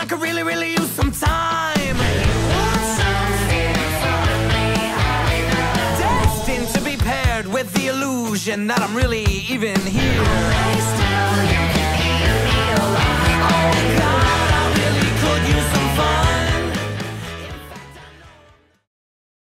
could really, really use some time. Destined to be paired with the illusion that I'm really even here. Oh,